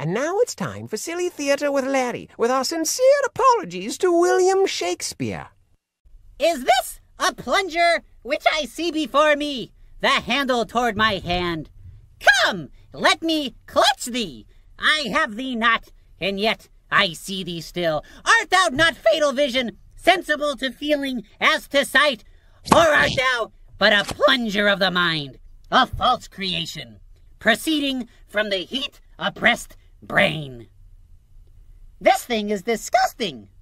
And now it's time for Silly Theatre with Larry, with our sincere apologies to William Shakespeare. Is this a plunger which I see before me, the handle toward my hand? Come, let me clutch thee. I have thee not, and yet I see thee still. Art thou not fatal vision, sensible to feeling as to sight? Or art thou but a plunger of the mind, a false creation, proceeding from the heat-oppressed brain? This thing is disgusting.